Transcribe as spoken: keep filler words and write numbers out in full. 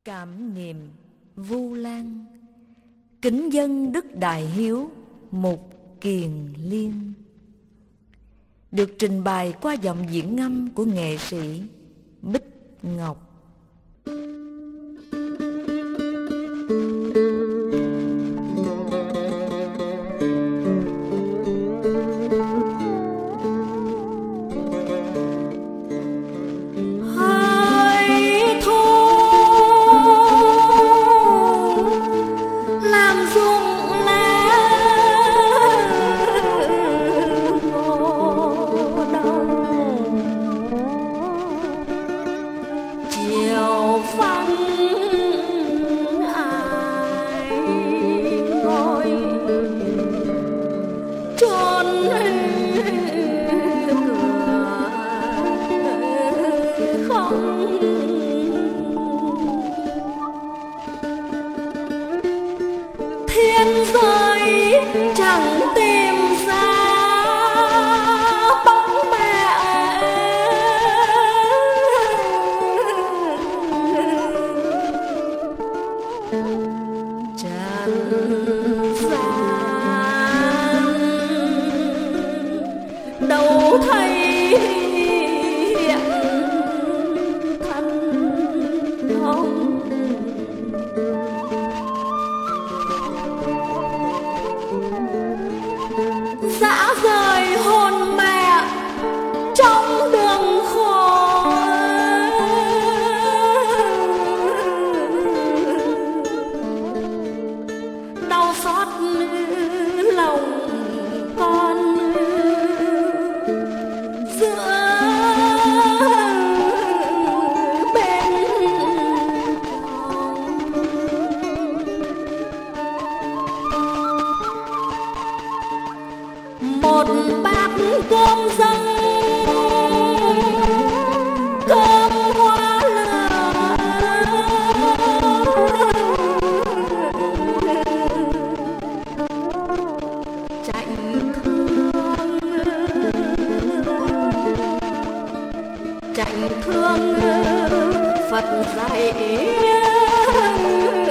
Cảm niệm Vu Lan. Kính dân Đức Đại Hiếu Mục Kiền Liên. Được trình bày qua giọng diễn ngâm của nghệ sĩ Bích Ngọc. Thiên giới chẳng tìm ra bóng mẹ, trần gian đâu thấy hiện thân ông. Dã rời hồn mẹ trong đường khổ, đau xót lòng con giữa bên một bát cơm dâng cơm hoa lửa, chạnh thương chạnh thương Phật dạy